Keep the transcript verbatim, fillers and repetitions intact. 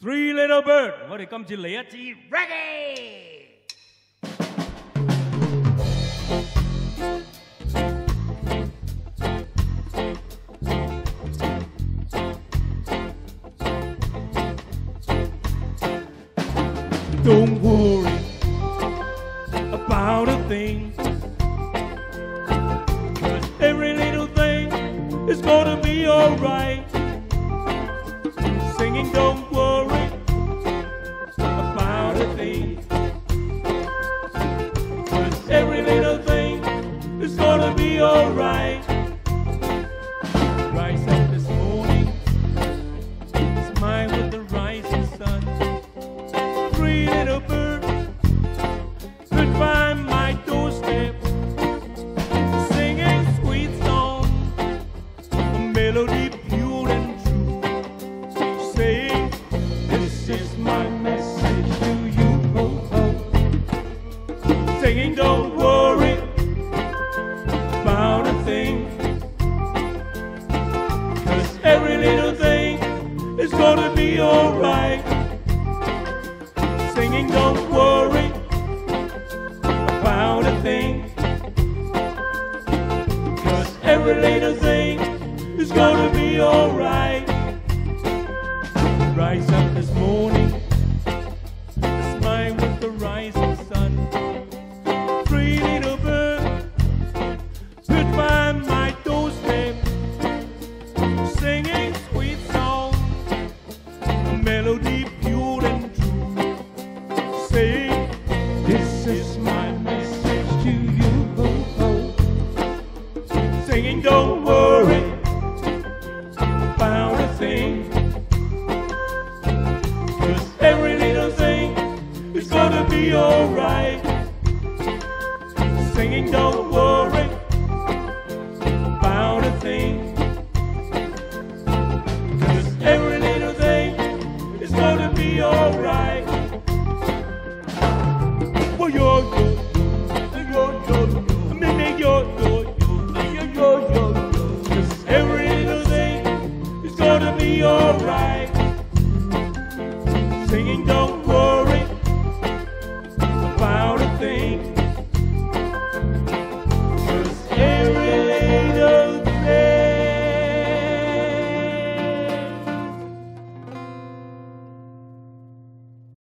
Three little bird， 我哋今次嚟一支 reggae。 Don't worry about a thing, 'cause every little thing is gonna be alright. Singing, don't worry about a thing, 'cause every little thing is gonna be alright. Rise up this morning, smile with the rising sun. Three little birds could find my doorstep, singing sweet songs, a melody pure and true, saying, this is my message to you, oh, oh. Singing, don't worry about a thing, 'cause every little thing is gonna be alright. Singing, don't worry about a thing, 'cause every little thing is gonna be alright. Rise up this morning, smile with the rising sun. Three little birds could find my doorstep, singing sweet songs, a melody pure and true, saying, this is my message to you, oh, oh. Singing, don't worry about a thing, 'cause every little thing is gonna be alright. Singing, don't worry about a thing, 'cause every little thing is gonna be alright. Well, yo, yo, yo, yo, yo, me, me, yo, yo, yo, yo, yo, yo, 'cause every little thing is gonna be alright.